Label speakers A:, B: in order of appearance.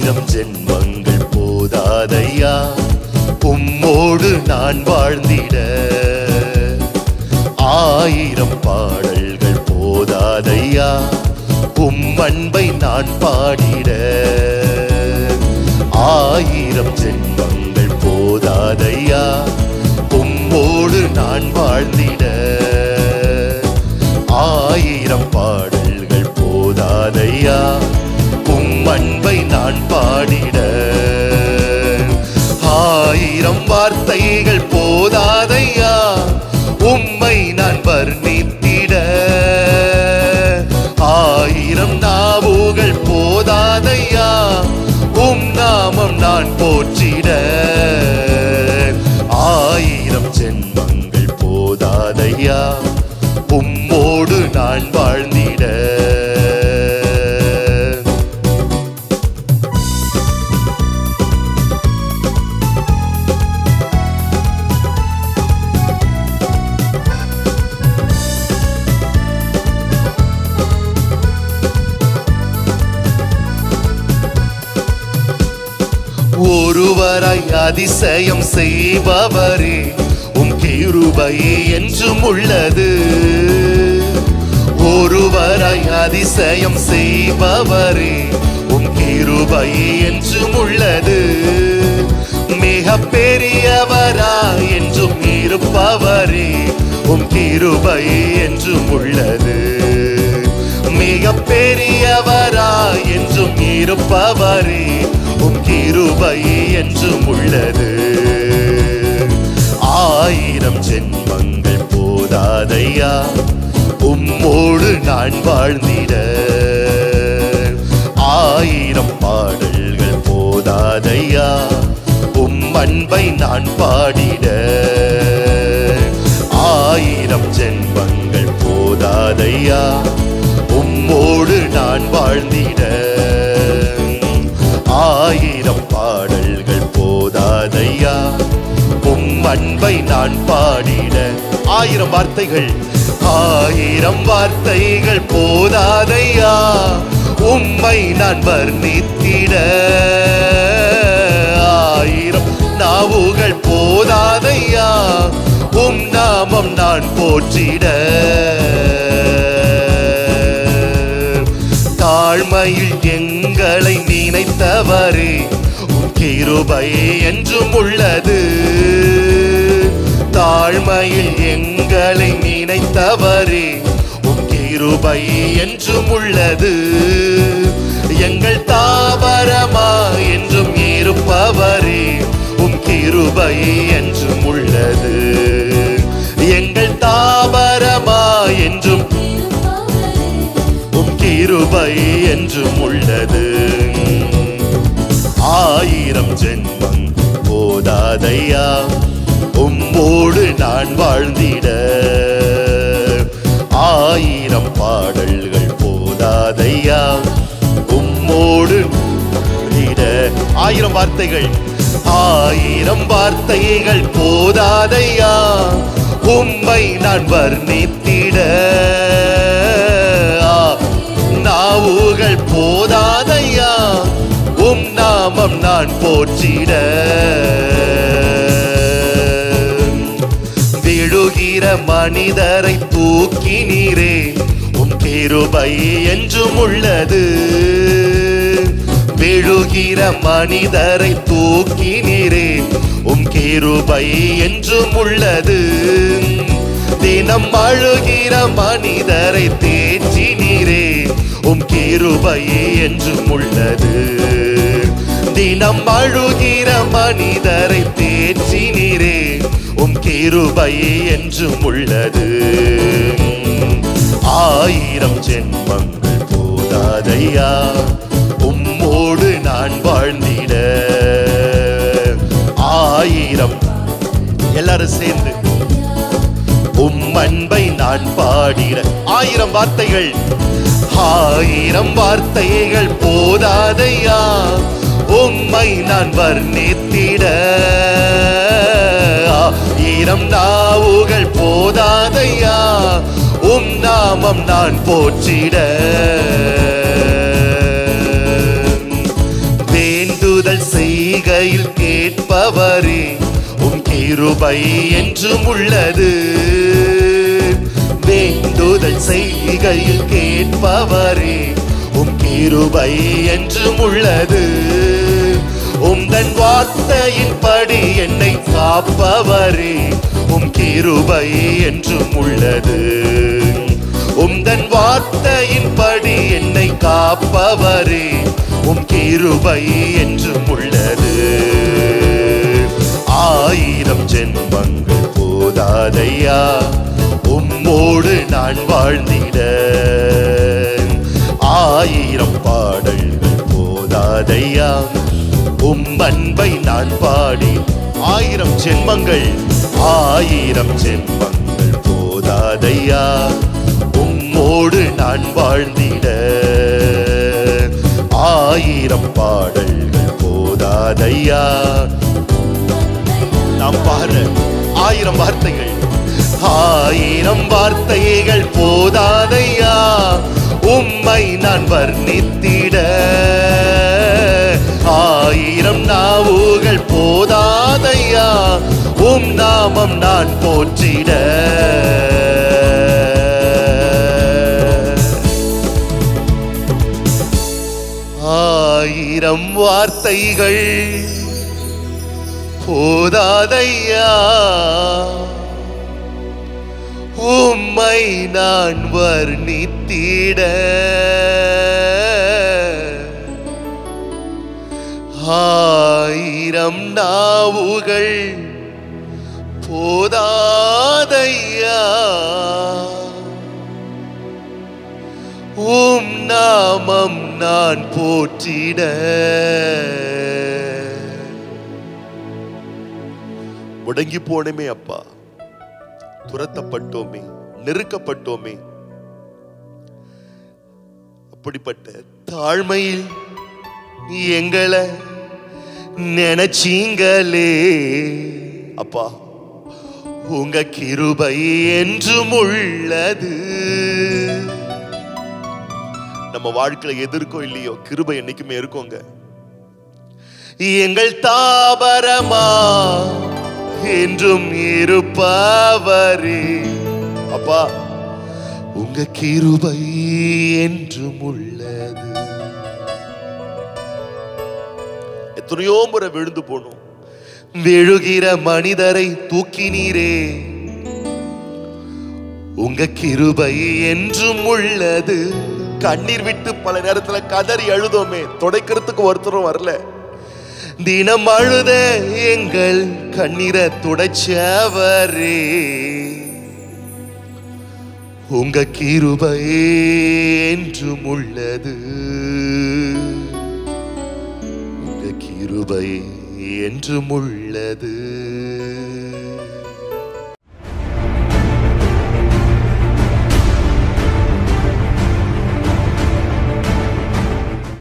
A: ஆயிரம் ஜென்மங்கள் போதாதையா உம்மோடு நான் வாழ்ந்திட, ஆயிரம் பாடல்கள் போதாதையா உம் அன்பை நான் பாடிட, ஆயிரம் ஜென்மங்கள் போதாதையா உம்மோடு நான் வாழ்ந்திட, ஆயிரம் பாடல்கள் போதாதையா உம் அன்பை நான் பாடிட, ஆயிரம் வார்த்தைகள் போதாதையா உம்மை நான் வர்ணித்திட, ஆயிரம் நாவுகள் போதாதையா உம் நாமம் நான் போற்றிட, ஆயிரம் ஜென்மங்கள் போதாதையா உம்மோடு நான் வாழ்ந்திட. ஒருவராய் அதிசயம் செய்பவரே உம் கிருபையே என்றும் உள்ளது, ஒருவராய் அதிசயம் செய்பவரே உம் கிருபையே என்றும் உள்ளது, மிக பெரியவராய் என்றும் இருப்பவரே உம் கிருபையே என்றும் உள்ளது, மிக பெரியவராய் என்றும் இருப்பவரே உம் கிருபையே என்றும் உள்ளது, ஆயிரம் ஜென்மங்கள் போதாதையா உம்மோடு நான் வாழ்ந்திட, ஆயிரம் பாடல்கள் போதாதையா உம் அன்பை நான் பாடிட, ஆயிரம் ஜென்மங்கள் போதாதையா உம்மோடு நான் வாழ்ந்திட, ஆயிரம் பாடல்கள் போதாதையா உம் அன்பை நான் பாடிட, ஆயிரம் வார்த்தைகள், ஆயிரம் வார்த்தைகள் போதாதையா உம்மை நான் வர்ணித்திட, ஆயிரம் நாவுகள் போதாதையா உம் நாமம் நான் போற்றிட, தாழ்மையில் எங்களை நினைத்தவரே உம் கிருபையே என்றும் உள்ளது, தாழ்மையில் எங்களை நினைத்தவரே உம் கிருபையே என்றும் உள்ளது, எங்கள் தாவரமா என்றும் இருப்பவரே உம் கிருபையே என்றும் உள்ளது, எங்கள் தாவரமா என்றும் உம் கிருபையே என்றும் உள்ளது, ஆயிரம் ஜென்மம் போதாதையா உம்மோடு நான் வாழ்ந்திட, ஆயிரம் பாடல்கள் போதாதையா உம்மோடு வாழ்ந்திட, ஆயிரம் வார்த்தைகள், ஆயிரம் வார்த்தைகள் போதாதையா உம்மை நான் வர்ணித்திட, நாவுகள் போதாதையா உம் நாமம் நான் போற்றிட, விழுகிற மனிதரை தூக்கினீரே உம் கிருபையே என்றும் உள்ளது, விழுகிற மனிதரை தூக்கினீரே உம் கிருபையே என்றும் உள்ளது, தினம் அழுகிற மனிதரை தேற்றினீரே உம் கிருபையே என்றும் உள்ளது, தினம் அழுகிற மனிதரை தேற்றினீரே உம் கிருபையே என்றும் உள்ளது, ஆயிரம் ஜென்மங்கள் போதாதையா உம்மோடு நான் வாழ்ந்திட, ஆயிரம், எல்லாரும் சேர்ந்து உம் அன்பை நான் பாடிட, ஆயிரம் வார்த்தைகள், ஆயிரம் வார்த்தைகள் போதாதையா உம்மை நான் வர்ணித்திட, ஆயிரம் நாவுகள் போதாதையா உம் நாமம் நான் போற்றிட, செய்கையில் கேட்பவரே, உம் கிருபை என்றும் உள்ளது. வேண்டுதல் செய்கையில் கேட்பவரே, உம் கிருபை என்றும் உள்ளது. உம்தன் வார்த்தையின்படி என்னை காப்பவரே, உம் கிருபை என்றும் உள்ளது. உம்தன் வார்த்தையின்படி என்னை காப்பவரே, உம் கிருபை என்றும் உள்ளது. 1000 ஜென்மங்கள் போதாதையா உம்மோடு நான் வாழ்ந்திட. 1000 பாடல்கள் போதாதையா உம் அன்பை நான் பாடி. 1000 ஜென்மங்கள் 1000 ஜென்மங்கள் போதாதையா உம்மோடு நான் வாழ்ந்திட. 1000 பாடல்கள் போதாதையா. நாம் பாட 1000 வார்த்தைகள் 1000 வார்த்தைகள் போதாதையா உம்மை நான் வர்ணித்திட. 1000 நாவுகள் போதாதையா உம் நாமம் நான் போற்றிட. 1000 வார்த்தைகள் போதாதையா உம்மை நான் வர்ணித்திட. 1000 நாவுகள் போதாதையா உம் நாமம் நான் போற்றிட. முடங்கி போனமே அப்பா, துரத்தப்பட்டோமே, நெருக்கப்பட்டோமே. அப்படிப்பட்ட தாழ்மையில் எங்களை நினைச்சீங்களே அப்பா, உங்க கிருபை என்றும் உள்ளது. நம்ம வாழ்க்கையில எதிர்க்கோ இல்லையோ, கிருபை என்னைக்குமே இருக்குங்க. எங்கள் தாபரமா என்றும் இருப்பவரே அப்பா, உங்க கிருபை என்றும் உள்ளது. எத்தனையோ முறை விழுந்து போனோம், விழுகிற மனிதரை தூக்கினீரே, உங்க கிருபை என்றும் உள்ளது. கண்ணீர் விட்டு பல நேரத்துல கதறி அழுதோமே, துடைக்கிறதுக்கு ஒருத்தரும் வரல. தினம் அழுத எங்கள் கண்ணீரை துடைச்சவரே, உங்க கிருபை என்றும் உள்ளது. உங்க கிருபை என்றும் உள்ளது.